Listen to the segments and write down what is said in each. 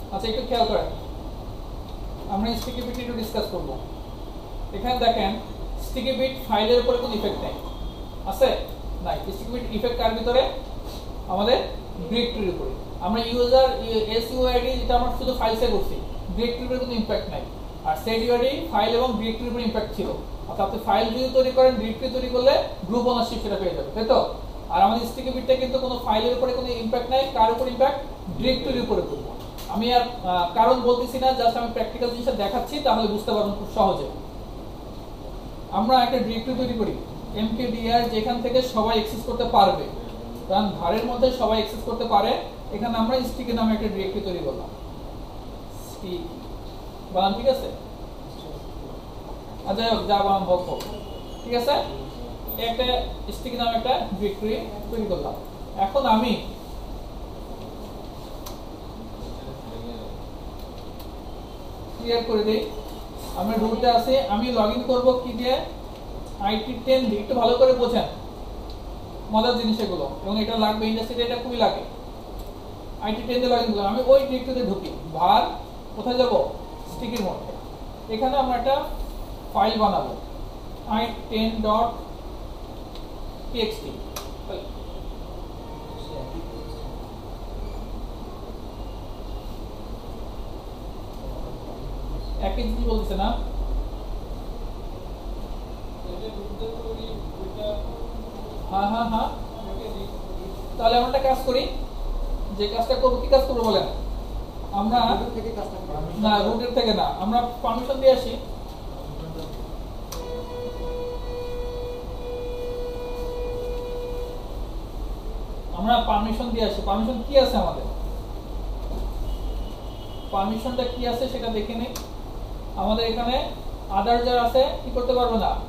আচ্ছা একটু খেয়াল করেন, আমরা স্টিকি বিট একটু ডিসকাস করব। এখানে দেখেন স্টিকি বিট ফাইলের উপরে কোনো ইফেক্ট নেই, আছে নাই। স্টিকি বিট ইফেক্ট কার ভিতরে? আমাদের ডিরেক্টরির উপরে। আমরা ইউজার এসইউআইডি যেটা আমরা শুধু ফাইলসে করছি, ডিরেক্টরির উপরে কোনো ইমপ্যাক্ট নাই। আর সেট ইউআইডি ফাইল এবং ডিরেক্টরির উপরে ইমপ্যাক্ট ছিল। অর্থাৎ আপনি ফাইল যদি তৈরি করেন, ডিরেক্টরি তৈরি করলে গ্রুপ ওনারশিপ সেটা পেয়ে যাবে, তাই তো? আর আমাদের স্টিকি বিটটা কিন্তু কোনো ফাইলের উপরে কোনো ইমপ্যাক্ট নাই। কার উপর ইমপ্যাক্ট? ডিরেক্টরির উপরে করব। আমি আর কারণ বলতেছি না, জাস্ট আমি প্র্যাকটিক্যাল জিনিসটা দেখাচ্ছি, তাহলে বুঝতে পারবেন খুব সহজে। আমরা একটা ডিরেক্টরি তৈরি করি mkdir, যেখান থেকে সবাই অ্যাক্সেস করতে পারবে, কারণ ধারের মধ্যে সবাই অ্যাক্সেস করতে পারে। এখানে আমরা স্টিকি নামে একটা ডিরেক্টরি তৈরি করলাম, স্টিকি বানান ঠিক আছে? আচ্ছা যা বানান হোক, ঠিক আছে? একটা স্টিকি নামে একটা ডিরেক্টরি তৈরি করলাম। এখন আমি ক্লিয়ার করে দেই, আমি রুটে আছে, আমি লগইন করব কি দিয়ে? IT10 দিয়ে। একটু ভালো করে বোঝেন মজার জিনিস এগুলো, এবং এটা লাগবে ইন্ডাস্ট্রিতে, এটা খুবই লাগে। IT10 দিয়ে লগইন করলাম, আমি ওই ডিরেক্টরিতে ঢুকি, ভার কোথায় যাব? স্টিকির মধ্যে। এখানে আমরা একটা ফাইল বানাবো i10.txt। একই জিনিস বলতেছে না? হ্যাঁ হ্যাঁ হ্যাঁ, তাহলে আমরা একটা কাজ করি, যে কাজটা করবো, কি কাজ করবো বলেন? আমরা না, রুটের থেকে না, আমরা পারমিশন দিয়ে আসি। আমরা পারমিশন দিয়ে আসি। পারমিশন কি আছে আমাদের? পারমিশনটা কি আছে সেটা দেখে নেই। আমাদের এখানে আদার যারা আছে কি করতে পারবে না,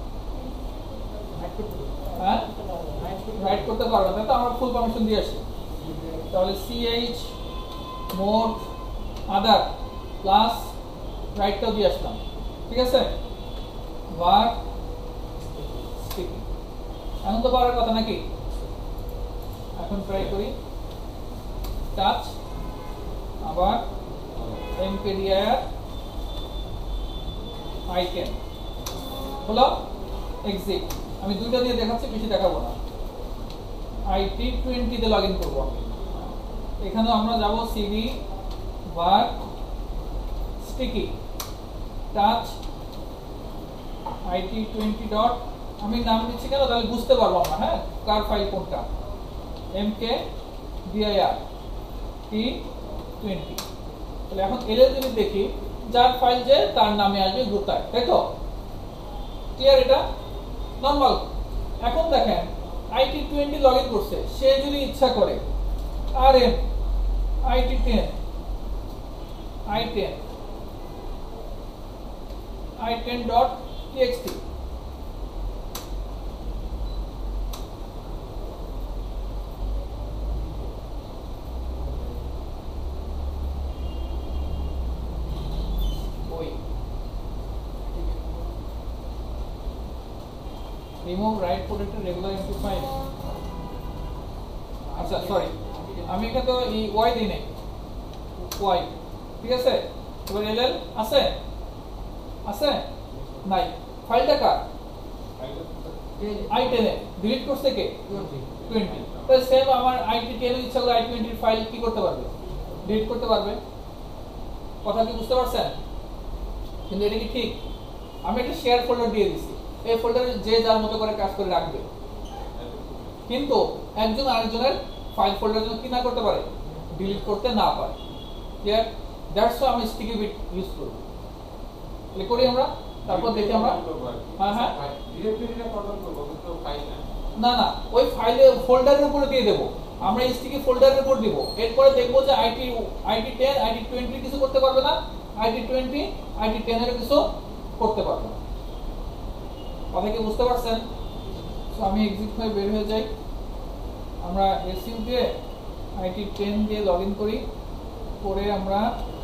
হ্যাঁ রাইট করতে পারবে না, তো আমরা ফুল পারমিশন দিয়ে আসি। তাহলে ch মোড আদার প্লাস রাইটটাও দিয়ে আসলাম, ঠিক আছে? var sticky। এখন তো পারার কথা নাকি? এখন ট্রাই করি, টাচ, আবার mkdir i10 হলো, এক্সিট। আমি দুইটা দিয়ে দেখাচ্ছি, বেশি দেখাবো না। IT20 তে লগইন করব। এখানে আমরা যাব cd var sticky touch IT20 dot, আমি নাম দিচ্ছি কেন? তাহলে বুঝতে পারবো আমরা, হ্যাঁ, কার ফাইল কোনটা। mkdir t20। তাহলে এখন এলে যদি দেখি, যার ফাইল যে তার নামে আসবে গ্রুপটায়, তাই তো? ক্লিয়ার? এটা নরমাল। এখন দেখেন IT20 লগইন করছে, সে যদি ইচ্ছা করে rm i10.txt, remove right protected regular into file। আচ্ছা সরি, আমি এখানে তো এই y দিই নাই, y ঠিক আছে। এবার ll আছে আছে নাই? ফাইলটা কার? i10 এ ডিলিট করতে কে? 20। তো সেম আমার IT10 এর ইচ্ছা করে i20 এর ফাইল কি করতে পারবে? ডিলিট করতে পারবে। কথা কি বুঝতে পারছেন? কিন্তু এটা কি ঠিক? আমি একটা শেয়ার ফোল্ডার দিয়ে দিছি, এই ফোল্ডারে যে যার মতো করে কাজ করে রাখবে, কিন্তু একজন আরেকজনের ফাইল ফোল্ডার যেন কি না করতে পারে? ডিলিট করতে না পারে। ক্লিয়ার? দ্যাটস হোয়াই আমি স্টিকি বিট ইউজ করব। তাহলে করি আমরা, তারপর দেখি আমরা। হ্যাঁ হ্যাঁ, ডিরেক্টরিটা কন্ট্রোল করব, কিন্তু ফাইল না না, ওই ফাইলে ফোল্ডারের উপরে দিয়ে দেব। আমরা স্টিকি ফোল্ডারের উপর দিব, এরপরে দেখবো যে IT10 IT20 কিছু করতে পারবে না, IT20 IT10 এর কিছু করতে পারবে না। কথা কি বুঝতে পারছেন? তো আমি এক্সিট হয়ে বের হয়ে যাই। আমরা এসইউ দিয়ে IT10 দিয়ে লগইন করি, করে আমরা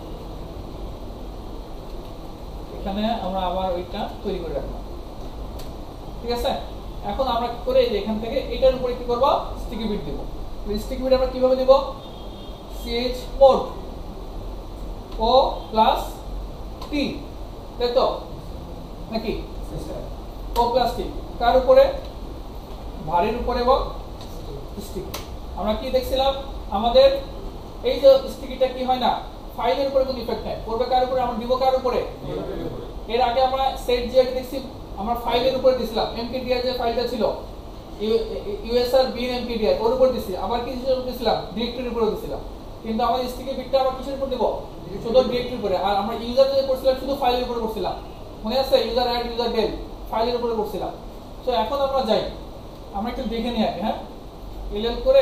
এখানে আমরা আবার ওইটা তৈরি করে রাখলাম, ঠিক আছে? এখন আমরা কি করে এখান থেকে এটার উপরে কি করব? স্টিকি বিট দেব। স্টিকি বিট আমরা কিভাবে দেব? ch mode o plus t, তাই তো নাকি? ও প্লাস টি কার উপরে? ভারের উপরে এবং স্টিকি। আমরা কি দেখছিলাম? আমাদের এই যে স্টিকিটা কি হয় না, ফাইলের উপরে কোনো ইফেক্ট নাই, পড়বে কার উপরে? আমরা দিব কার উপরে? এর আগে আমরা সেট জিআইডি দেখছি, আমরা ফাইলের উপরে দিছিলাম, এমকেডিআর যে ফাইলটা ছিল ইউএসআর বিন এমকেডিআর ওর উপর দিছি, আবার কি দিছিলাম? ডিরেক্টরির উপরে দিছিলাম। কিন্তু আমাদের স্টিকি বিটটা আমরা কিসের উপর দেব? শুধু ডিরেক্টরির উপরে। আর আমরা ইউজার যে করছিলাম শুধু ফাইলের উপরে করছিলাম, মনে আছে? ইউজার অ্যাড ইউজার ডেল ফাইলের উপরে করছিলাম। সো এখন আমরা যাই, আমরা একটু দেখে নিই আগে। হ্যাঁ, এলএল করে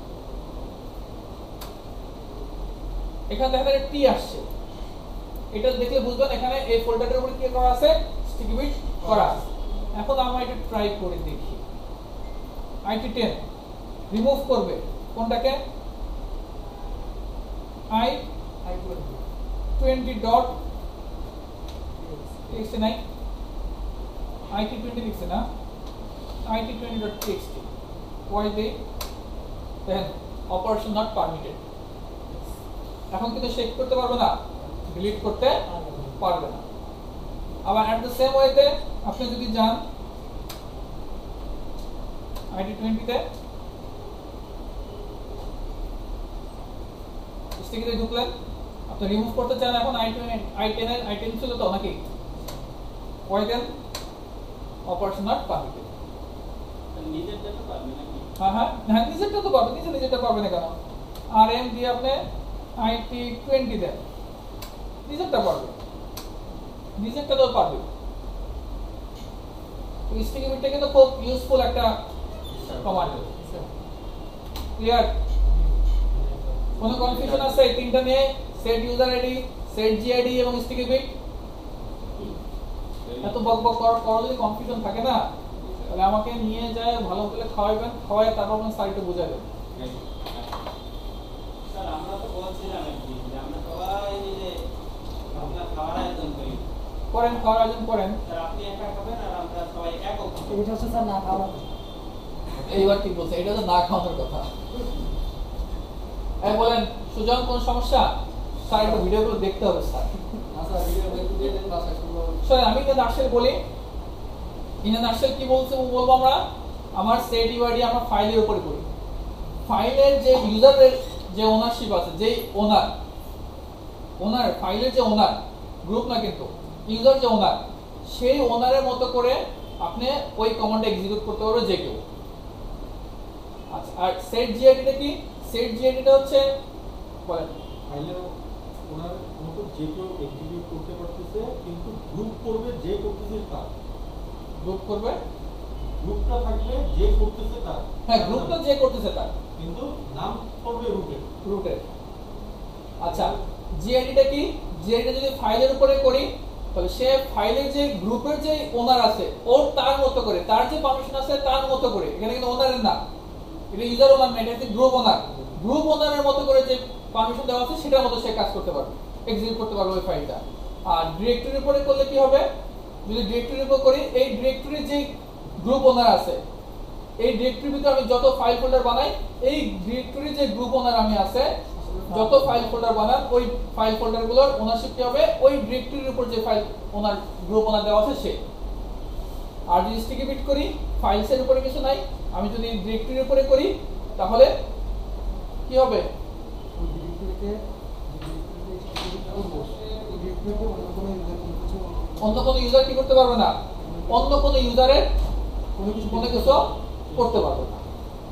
এখানে দেখা যায় টি আসছে, এটা দেখলে বুঝবেন এখানে এই ফোল্ডারের উপরে কি করা আছে? স্টিকি বিট করা আছে। এখন আমরা এটা ট্রাই করে দেখি। IT10 রিমুভ করবে কোনটাকে? i20.txt নাই, IT20 লিখছে না, IT20.txt why they then operation not permitted। এখন কিন্তু শেক করতে পারবে না, ডিলিট করতে পারবে না। আবার এট দ্য সেম ওয়েতে আপনি যদি যান IT20 তে স্টিকিতে ঢুকলেন, আপনি রিমুভ করতে চান এখন i10 ছিল তো নাকি? why then operation not permitted। নিজেরটা তো পারবে নাকি? হ্যাঁ, নিজেরটা তো পারবে, নিজেরটা পারবে না কেন? RM দিয়ে আপনি IT20 দেন, নিজেরটা পারবে, নিজেরটা তো পারবে। স্টিকি বিটটা কিন্তু খুব ইউজফুল একটা কমান্ড। ক্লিয়ার? কোনো কনফিউশন আছে এই তিনটা নিয়ে? Set user ID, set GID এবং স্টিকি বিট। এত বকবক করার যদি কনফিউশন থাকে না, তাহলে আমাকে নিয়ে যায় ভালো করে খাওয়াবেন, খাওয়ায় তারপর আপনি সাইটে বুঝাবেন। স্যার আমরা তো বলছিলাম একদিন যে আমরা সবাই মিলে আপনার খাওয়ার আয়োজন করি। করেন, খাওয়ার আয়োজন করেন। স্যার আপনি একা খাবেন আর আমরা সবাই একক খাবো। এটা হচ্ছে স্যার না খাওয়া। এইবার ঠিক বলছে, এটা তো না খাওয়ানোর কথা। বলেন সুজন, কোন সমস্যা? স্যার একটু ভিডিওগুলো দেখতে হবে স্যার। আচ্ছা ভিডিও একটু দিয়ে দেন বাসায় শুনবো। স্যার আমি তো নার্সেল বলি, ইনা নার্সেল কি বলছে বলবো আমরা? আমার সেট ইউআইডি আমরা ফাইলের উপরে করি। ফাইলের যে ইউজারের যে ওনারশিপ আছে, যে ওনার ফাইলের যে ওনার, গ্রুপ না কিন্তু ইউজার যে ওনার, সেই ওনারের মতো করে আপনি ওই কমান্ড এক্সিকিউট করতে পারবে যে কেউ। আচ্ছা, আর সেট জিআইডিটা কি? সেট জিআইডিটা হচ্ছে বলেন ফাইলের ওনার মতো যে কেউ এক্সিকিউট করতে পারতেছে, কিন্তু গ্রুপ করবে যে করতেছে তার। গ্রুপ করবে, গ্রুপটা থাকবে যে করতেছে তার। হ্যাঁ গ্রুপটা যে করতেছে তার, কিন্তু নাম করবে রুটের। আচ্ছা, জিআইডিটা কি? জিআইডিটা যদি ফাইলের উপরে করি, তাহলে সে ফাইলের যে গ্রুপের যে ওনার আছে ওর তার মতো করে, তার যে পারমিশন আছে তার মতো করে, এখানে কিন্তু ওনারের না, এটা ইউজার ওনার না, এটা হচ্ছে গ্রুপ ওনার। গ্রুপ ওনারের মতো করে যে পারমিশন দেওয়া আছে সেটার মতো সে কাজ করতে পারবে, এক্সিকিউট করতে পারবে ওই ফাইলটা। আর ডিরেক্টরির উপরে করলে কি হবে? যদি ডিরেক্টরির উপর করি, এই ডিরেক্টরির যে গ্রুপ ওনার আছে, এই ডিরেক্টরির ভিতরে আমি যত ফাইল ফোল্ডার বানাই, এই ডিরেক্টরির যে গ্রুপ ওনার আমি আছে, যত ফাইল ফোল্ডার বানান, ওই ফাইল ফোল্ডারগুলোর ওনারশিপ কি হবে? ওই ডিরেক্টরির উপর যে ফাইল ওনার গ্রুপ ওনার দেওয়া আছে সে। আর যদি স্টিকি বিট করি, ফাইলসের উপরে কিছু নাই, আমি যদি ডিরেক্টরির উপরে করি তাহলে কি হবে? ওই ডিরেক্টরিতে অন্য কোনো ইউজার কি করতে পারবে না, অন্য কোনো ইউজারের কোনো কিছু করতে পারবে না।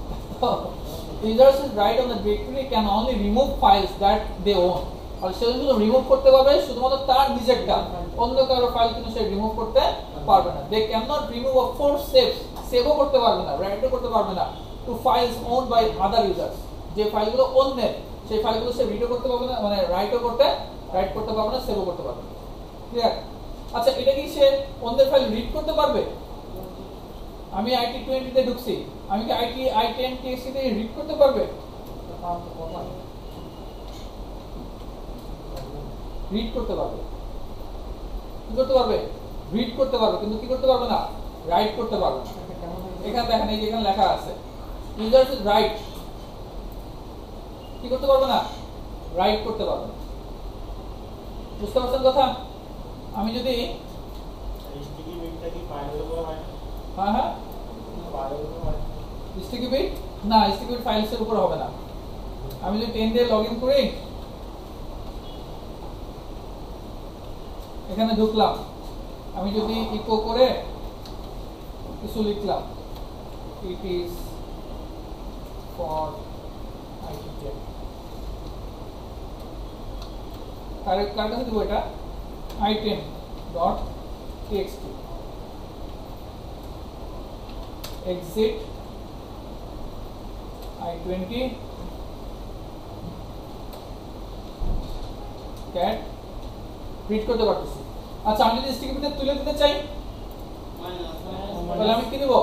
Users right on the directory can only remove files that they own। আর সে শুধু রিমুভ করতে পারবে শুধুমাত্র তার নিজেরটা, অন্য কারো ফাইল কিন্তু সে রিমুভ করতে পারবে না। They cannot remove or force সেভও করতে পারবে না, রাইটও করতে পারবে না to files owned by other users। যে ফাইলগুলো অন্যের, সেই ফাইলগুলো সে রিডও করতে পারবে না, মানে রাইট করতে পারবে না, সেভও করতে পারবে না। ক্লিয়ার? আচ্ছা, এটা কি সে অন্যের ফাইল রিড করতে পারবে? আমি IT20 তে ঢুকছি, আমি কি i10 txt তে রিড করতে পারবে? রিড করতে পারবে। কি করতে পারবে? রিড করতে পারবে, কিন্তু কি করতে পারবে না? রাইট করতে পারবে না। এখানে দেখেন, এই যে এখানে লেখা আছে ইউজার্স ইজ রাইট, কি করতে পারবে না? রাইট করতে পারবে না। বুঝতে পারছেন কথা? আমি যদি স্টিকি বিটটা কি ফাইলের উপর হয় না? হ্যাঁ হ্যাঁ ফাইলের উপর হয় না? স্টিকি বিট না, স্টিকি বিট ফাইলসের উপর হবে না। আমি যদি 10 দিয়ে লগইন করি, এখানে ঢুকলাম, আমি যদি ইকো করে কিছু লিখলাম, ইট ইজ ফর আইটি, কার কাছে দেবো এটা? i10.txt exit i20 cat print করতে পারতেছি। আচ্ছা, আমি যদি স্টিকি বিটে তুলে দিতে চাই তাহলে আমি কি দেব?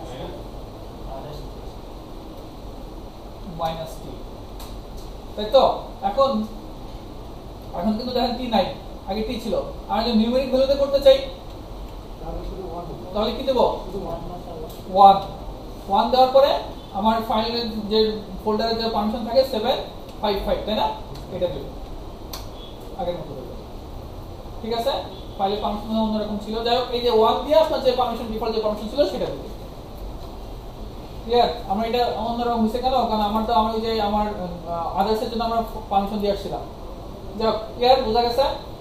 -t, তাই তো? এখন কিন্তু দেখেন টি নাই, আগে টি ছিল। আমি যদি নিউমেরিক ভ্যালুতে করতে চাই তাহলে কি দেব? 1 দেওয়ার পরে আমার ফাইলের যে ফোল্ডারে যে পারমিশন থাকে 755, তাই না? এটা দেব আগের মতো দেব। ঠিক আছে, ফাইলের পারমিশন অন্যরকম ছিল, যাই হোক এই যে 1 দিয়ে আপনার যে পারমিশন, ডিফল্ট যে পারমিশন ছিল সেটা দেব। ক্লিয়ার? আমরা এটা অন্যরকম হইছে কেন? কারণ আমার ওই যে আমার আদার্সের জন্য আমরা পারমিশন দিয়ে আসছিলাম। যাই হোক, ক্লিয়ার? বোঝা গেছে?